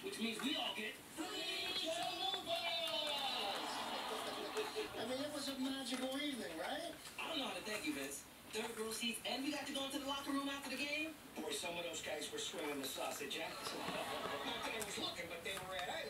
which means we all get free chalupas! I mean, it was a magical evening, right? I don't know how to thank you, Vince. Third row seats, and we got to go into the locker room after the game? Boy, some of those guys were swinging the sausage, huh? Not that I was looking, but they were at